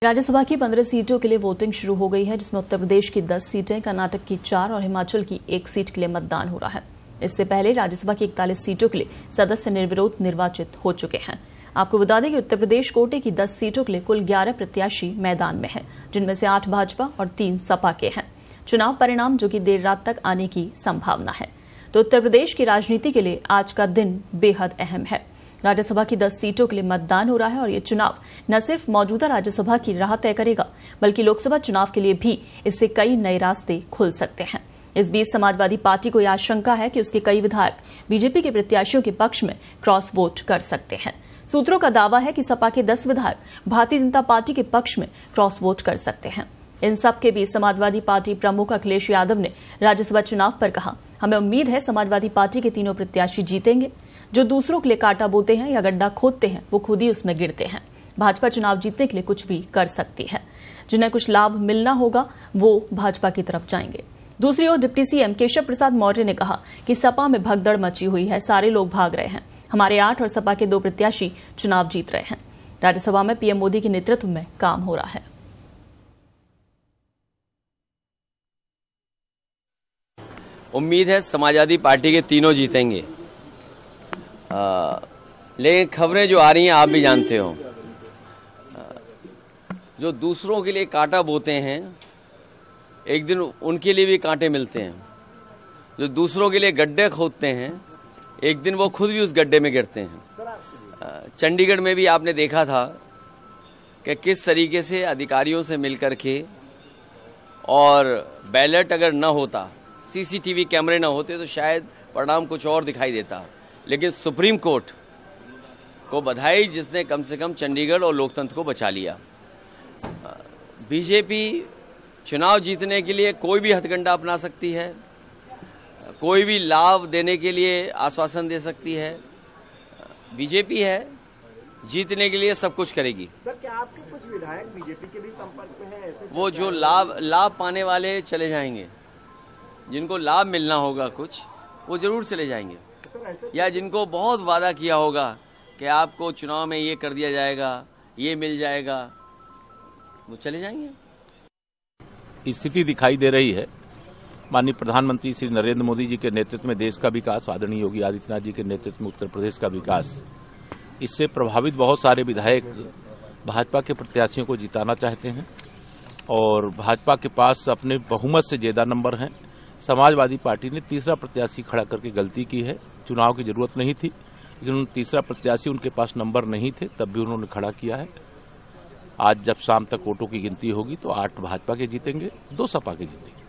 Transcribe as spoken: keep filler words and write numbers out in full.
राज्यसभा की पंद्रह सीटों के लिए वोटिंग शुरू हो गई है, जिसमें उत्तर प्रदेश की दस सीटें, कर्नाटक की चार और हिमाचल की एक सीट के लिए मतदान हो रहा है। इससे पहले राज्यसभा की इकतालीस सीटों के लिए सदस्य निर्विरोध निर्वाचित हो चुके हैं। आपको बता दें कि उत्तर प्रदेश कोटे की दस सीटों के लिए कुल ग्यारह प्रत्याशी मैदान में हैं, जिनमें से आठ भाजपा और तीन सपा के हैं। चुनाव परिणाम जो कि देर रात तक आने की संभावना है। तो उत्तर प्रदेश की राजनीति के लिए आज का दिन बेहद अहम है। राज्यसभा की दस सीटों के लिए मतदान हो रहा है और ये चुनाव न सिर्फ मौजूदा राज्यसभा की राह तय करेगा, बल्कि लोकसभा चुनाव के लिए भी इससे कई नए रास्ते खुल सकते हैं। इस बीच समाजवादी पार्टी को यह आशंका है कि उसके कई विधायक बीजेपी के प्रत्याशियों के पक्ष में क्रॉस वोट कर सकते हैं। सूत्रों का दावा है कि सपा के दस विधायक भारतीय जनता पार्टी के पक्ष में क्रॉस वोट कर सकते हैं। इन सब के बीच समाजवादी पार्टी प्रमुख अखिलेश यादव ने राज्यसभा चुनाव पर कहा, हमें उम्मीद है समाजवादी पार्टी के तीनों प्रत्याशी जीतेंगे। जो दूसरों के लिए कांटा बोते हैं या गड्ढा खोदते हैं, वो खुद ही उसमें गिरते हैं। भाजपा चुनाव जीतने के लिए कुछ भी कर सकती है। जिन्हें कुछ लाभ मिलना होगा वो भाजपा की तरफ जाएंगे। दूसरी ओर डिप्टी सीएम केशव प्रसाद मौर्य ने कहा कि सपा में भगदड़ मची हुई है, सारे लोग भाग रहे हैं। हमारे आठ और सपा के दो प्रत्याशी चुनाव जीत रहे हैं। राज्यसभा में पीएम मोदी के नेतृत्व में काम हो रहा है। उम्मीद है समाजवादी पार्टी के तीनों जीतेंगे। आ, लेकिन खबरें जो आ रही हैं आप भी जानते हो, आ, जो दूसरों के लिए कांटा बोते हैं एक दिन उनके लिए भी कांटे मिलते हैं। जो दूसरों के लिए गड्ढे खोदते हैं एक दिन वो खुद भी उस गड्ढे में गिरते हैं। चंडीगढ़ में भी आपने देखा था कि किस तरीके से अधिकारियों से मिलकर के, और बैलेट अगर न होता, सीसीटीवी कैमरे न होते तो शायद परिणाम कुछ और दिखाई देता। लेकिन सुप्रीम कोर्ट को बधाई जिसने कम से कम चंडीगढ़ और लोकतंत्र को बचा लिया। बीजेपी चुनाव जीतने के लिए कोई भी हथकंडा अपना सकती है, कोई भी लाभ देने के लिए आश्वासन दे सकती है। बीजेपी है, जीतने के लिए सब कुछ करेगी। सर, क्या आपके कुछ विधायक बीजेपी के भी संपर्क में हैं? ऐसे वो जो लाभ लाभ पाने वाले चले जाएंगे, जिनको लाभ मिलना होगा कुछ, वो जरूर चले जाएंगे। या जिनको बहुत वादा किया होगा कि आपको चुनाव में ये कर दिया जाएगा, ये मिल जाएगा, वो चले जाएंगे। स्थिति दिखाई दे रही है। माननीय प्रधानमंत्री श्री नरेंद्र मोदी जी के नेतृत्व में देश का विकास, आदरणीय योगी आदित्यनाथ जी के नेतृत्व में उत्तर प्रदेश का विकास, इससे प्रभावित बहुत सारे विधायक भाजपा के प्रत्याशियों को जिताना चाहते हैं और भाजपा के पास अपने बहुमत से ज्यादा नंबर हैं। समाजवादी पार्टी ने तीसरा प्रत्याशी खड़ा करके गलती की है। चुनाव की जरूरत नहीं थी, लेकिन तीसरा प्रत्याशी उनके पास नंबर नहीं थे, तब भी उन्होंने खड़ा किया है। आज जब शाम तक वोटों की गिनती होगी तो आठ भाजपा के जीतेंगे, दो सपा के जीतेंगे।